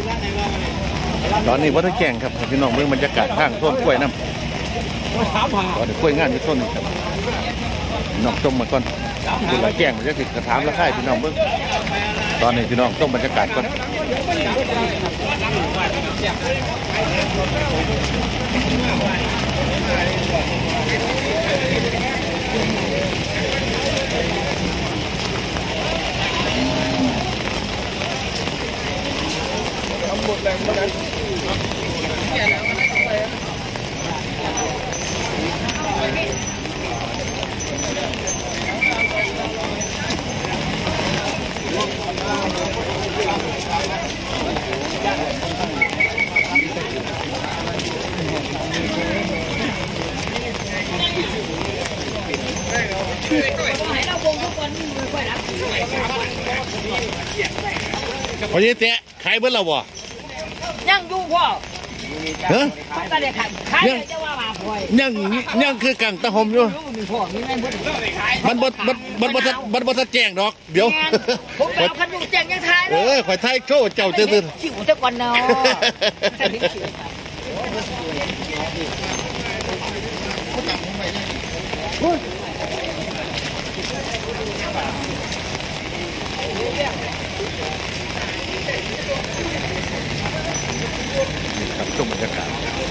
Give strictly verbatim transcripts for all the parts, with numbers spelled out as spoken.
ตอนนี้วัดแก่งครับพี่น้องเมืองบรรยากาศข้างต้นกล้วยน้ำตอนนี้กล้วยงานที่ต้นนี้ครับน้องชมมาก่อนคุณละแก่งมันจะติดกระถางละค่ายพี่น้องเมืองตอนนี้พี่น้องต้มบรรยากาศก่อนหมดแรงหมดแรงพอยี่เตะขายเบิ้ลเราบ่ยังอยู่พ่อเฮ้ยยังยังยังคือกังตะหมอยู่มันบดบดบดบดบดบดแจ้งดอกเดี๋ยวผมเอาคันอยู่แจ้งยังไทยเออข่อยไทยโชว์เจ้าตื่นตื่นชิวจะก่อนเนาะครับชมบรรยากาศ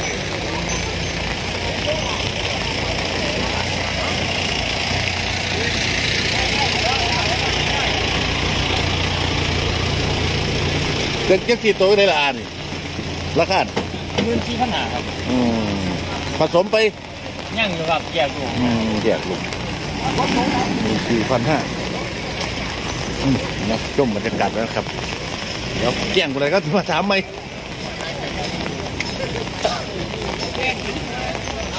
เกินเก็บกี่ตัวได้ละอันราคาเงินสี่พันห้าครับอืมผสมไปย่างอยู่ครับแยกอยู่อืมแยกลูกสี่พันห้านะชมบรรยากาศแล้วครับเดี๋ยวแจ้งอะไรก็มาถามไหม